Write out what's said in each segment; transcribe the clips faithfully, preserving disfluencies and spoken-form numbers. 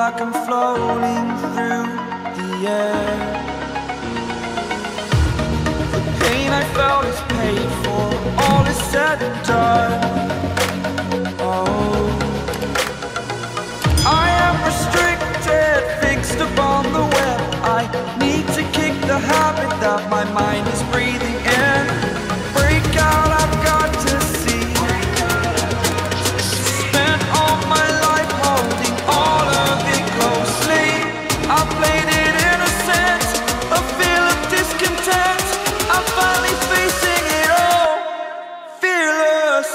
like I'm floating through the air. The pain I felt is paid for, all is said and done. Oh, I am restricted, fixed upon the web. I need to kick the habit that my mind is breathing in. Break out, I've got to see. Spent all my life holding all of it closely. I played it innocent, a feel of discontent. I'm finally facing it all, fearless.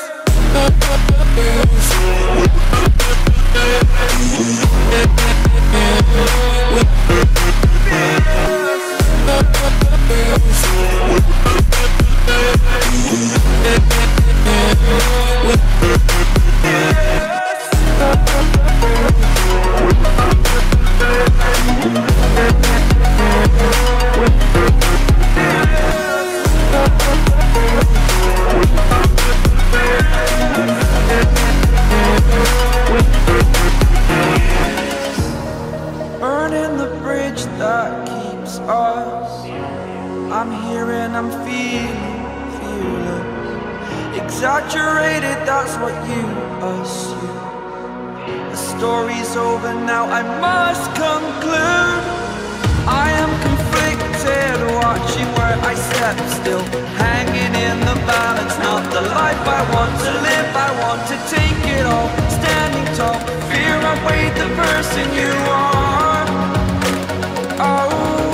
Burning the bridge that keeps us. I'm here and I'm feeling fearless. Exaggerated, that's what you assume. The story's over now, I must conclude. I am conflicted, watching where I step still, hanging in the balance. Not the life I want to live, I want to take it all. Standing tall, fear I weighed the person you are. Oh,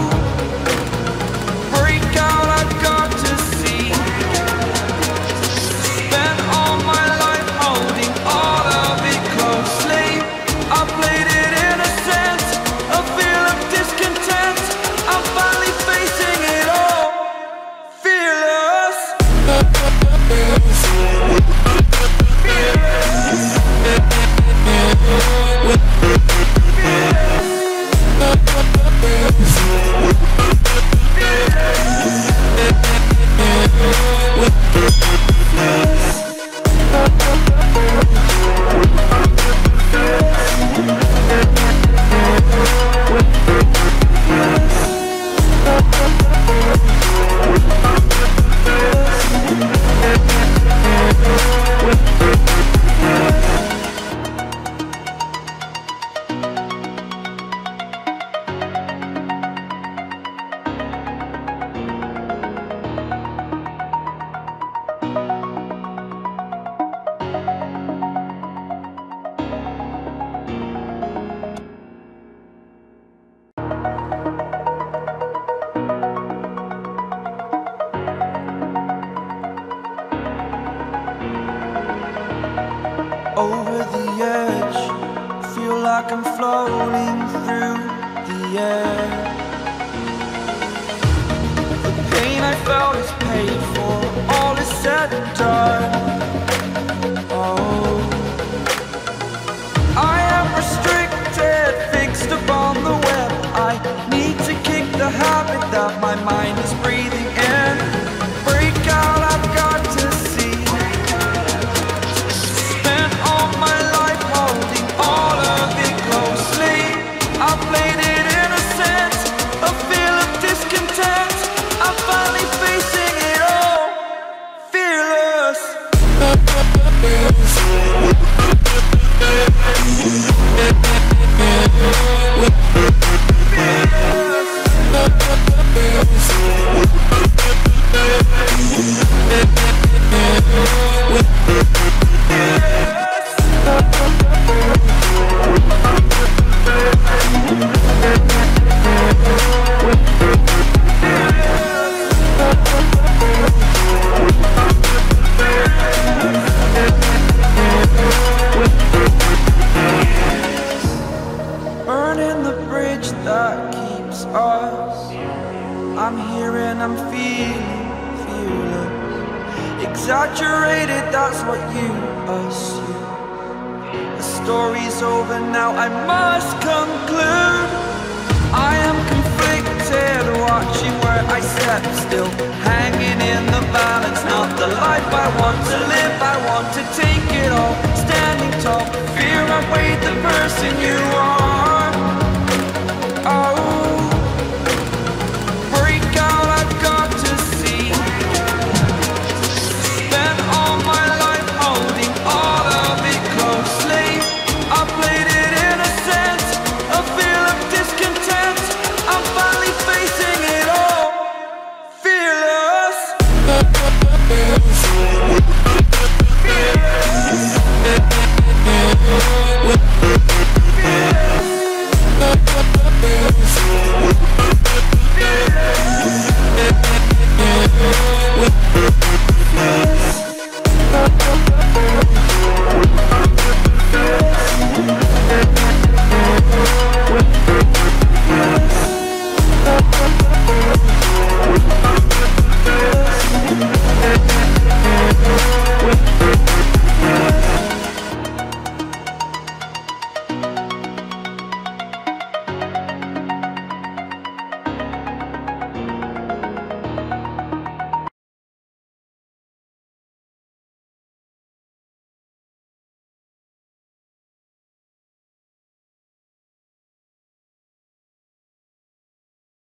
break out, I've got to see. Spent all my life holding all of it closely. I played it innocent, a feel of discontent. I'm finally facing it all, fearless. Over the edge, feel like I'm floating through the air. The pain I felt is paid for, all is said and done. Oh, I am restricted, fixed upon the web. I need to kick the habit that my mind is breathing in. Break out, I've got to see. I played it innocent, a feel of discontent. I'm finally facing it all, fearless. Burning the bridge that keeps us. I'm here and I'm feeling fearless. Exaggerated, that's what you assume. The story's over now, I must conclude. I am